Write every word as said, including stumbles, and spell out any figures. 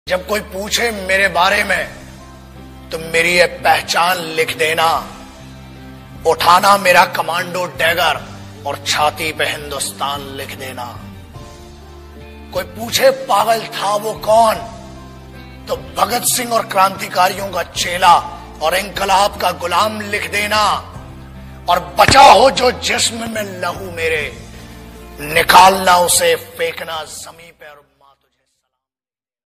जब कोई पूछे मेरे बारे में तो मेरी ये पहचान लिख देना, उठाना मेरा कमांडो डैगर और छाती पे हिंदुस्तान लिख देना। कोई पूछे पागल था वो कौन, तो भगत सिंह और क्रांतिकारियों का चेला और इंकलाब का गुलाम लिख देना। और बचा हो जो जिस्म में लहू मेरे, निकालना उसे फेंकना जमीन पे।